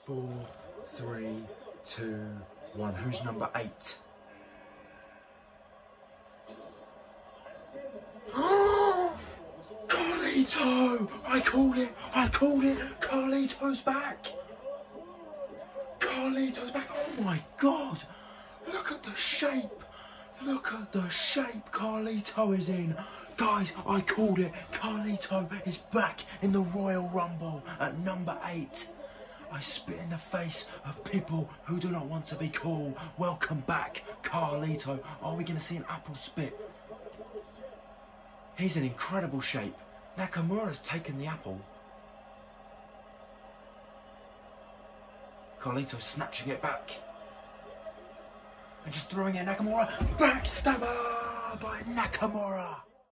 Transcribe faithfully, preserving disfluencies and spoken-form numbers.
Four, three, two, one. Who's number eight? Carlito! I called it! I called it! Carlito's back! Carlito's back! Oh my God! Look at the shape! Look at the shape Carlito is in! Guys, I called it! Carlito is back in the Royal Rumble at number eight. I spit in the face of people who do not want to be cool. Welcome back, Carlito. Are we going to see an apple spit? He's in incredible shape. Nakamura's taken the apple. Carlito snatching it back. And just throwing it at Nakamura. Backstabber by Nakamura.